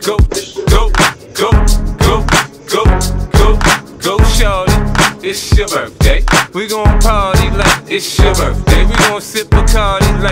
go, go, go, go, go, go, go, shorty. It's your birthday. We gon' party like it's your birthday. We gon' sip Bacardi like